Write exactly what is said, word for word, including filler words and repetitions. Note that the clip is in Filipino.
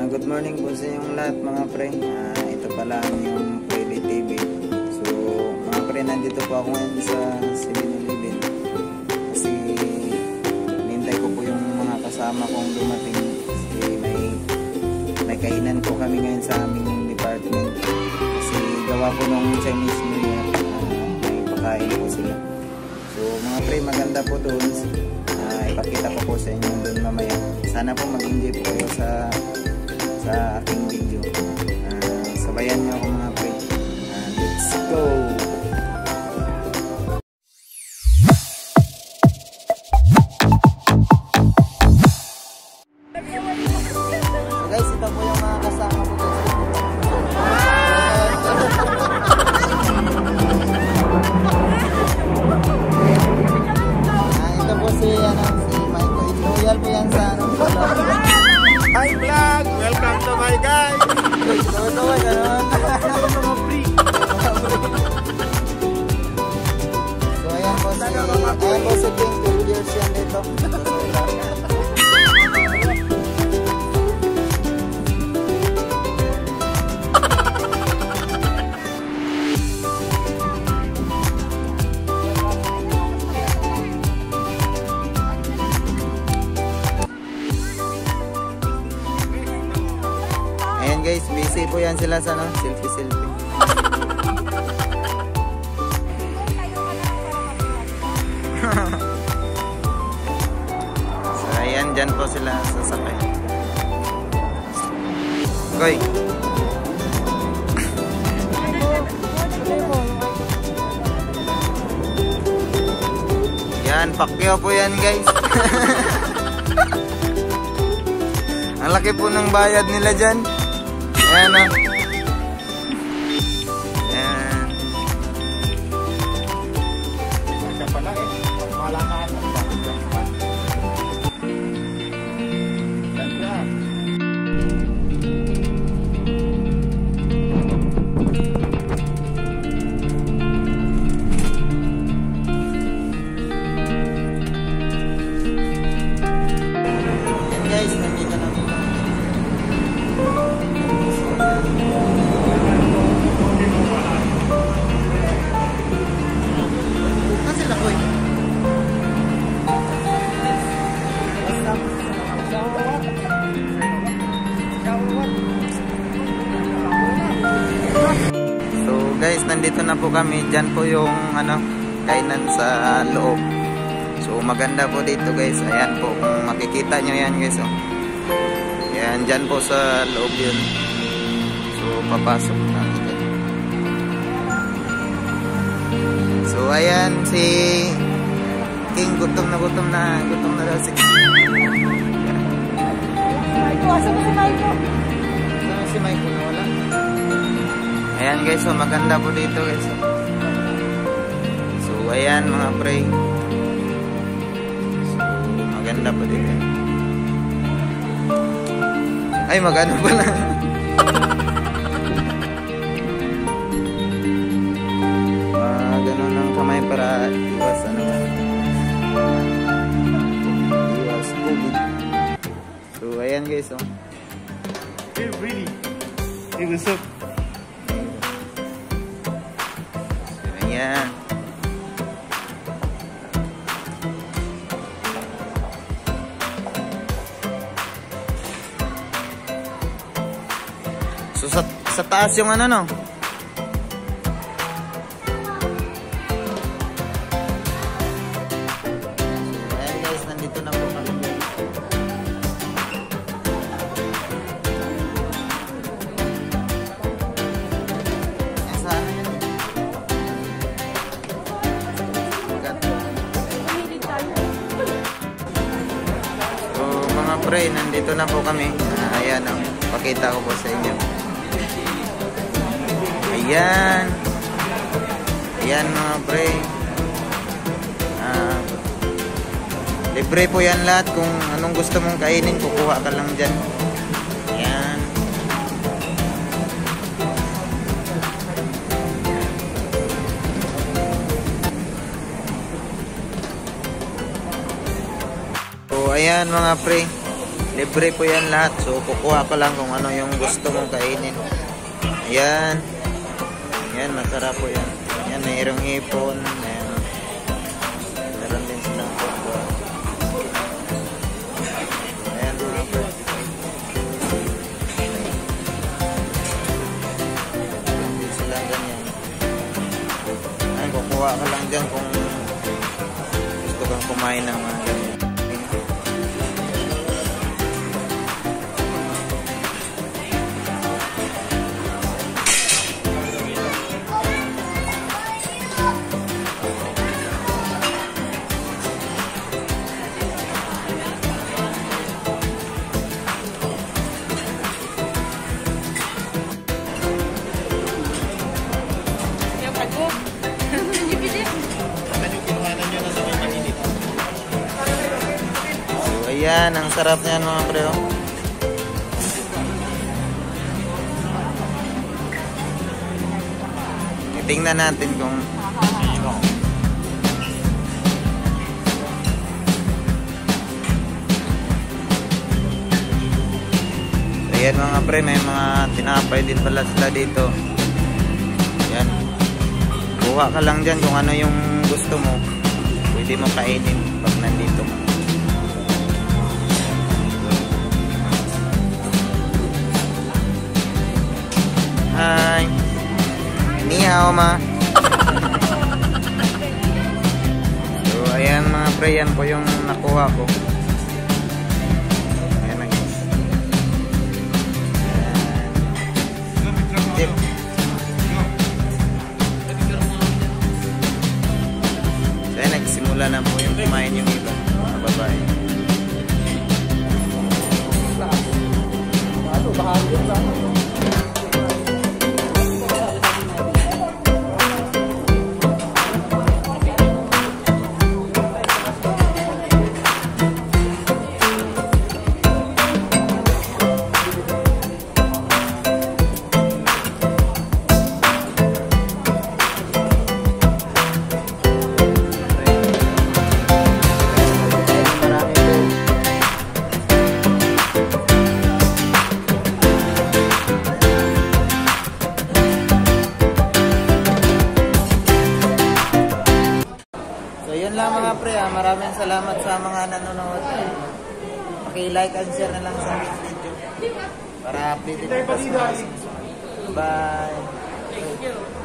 Uh, good morning po sa inyong lahat mga pre. Uh, ito pala yung Preli T V. So mga pre, nandito po ako ngayon sa seven eleven kasi nintay ko po yung mga kasama kong dumating kasi may may kainan po kami ngayon sa aming department kasi gawa po nung Chinese New Year. Uh, may pakain po sila. So mga pre, maganda po doon. Uh, ipakita ko po sa inyo doon mamaya. Sana po mag-enjoy po kayo sa sa aking video. Uh, sabayan niyo ako mga pre. Uh, let's go! So guys, ito po yung mga kasama ko guys. Uh, ito po si, ano, si Michael. Loyal po yan sa ano. Hi vlog! Welcome to my guys! Tawa-tawa ka naman. Mga free! So ayan po si, ayan po si King, twelve years yan dito. Ayan guys, busy po yan sila sa no? Selfie selfie. So ayan, dyan po sila sasakay. Koy! Yan, Pacquiao po yan guys. Ang laki po ng bayad nila dyan. Ayan o. Ayan. Siya pala eh. Wala ka. Ganda. Ayan guys, nandito na po. So guys, nandito na po kami. Diyan po yung ano, kainan sa loob. So maganda po dito guys. Ayan po, kung makikita nyo yan guys oh. Ayan, dyan po sa loob yun. So papasok na. So ayan, si King gutom na gutom na. Gutom na daw si King. Asa ba si Maiko? Saan si Maiko na wala? Ayan guys, so maganda po dito guys. So ayan mga pre. So maganda po dito. Ay magano pala. Ah, ganun ang kamay para iwas ano ba? Iwas COVID. So ayan guys oh. Hey, really? Hey, what's up? Ayan. So sa, sa taas yung ano no? So ayan guys, nandito na po kami. Ayan sa ano yun? So mga pre, nandito na po kami. Ah, ayan o, pakita ko po sa inyo. Ayan. Ayan mga pre. Ah, libre po yan lahat. Kung anong gusto mong kainin, kukuha ka lang dyan. Ayan. So ayan mga pre. Libre po yan lahat. So, kukuha ka lang kung ano yung gusto mong kainin. Ayan. Ayan, masarap po yan. Ayan, mayroong hipon. Ayan. Meron din silang kukuha. Ayan, mga pre. Hindi sila ganyan. Ayan, kukuha ka lang dyan kung gusto kang kumain ng mga ganyan. Ayan, ang sarap niyan mga pre. Tingnan natin kung ayan mga pre, may mga tinapay din pala sila dito. Ayan. Kuha ka lang dyan kung ano yung gusto mo. Pwede mo kainin pag nandito mo. Hi. Ni hao ma. So ayan mga pre, yan po yung nakuha ko. Ayan na guys. Ayan. So ayan, nagsimula na po yung kumain yung iba mga babae. Ano, bahagi ba? Yun lang mga pre, ah. Maraming salamat sa mga nanonood. Paki-like and share na lang sa video para updated po sa mga. Bye!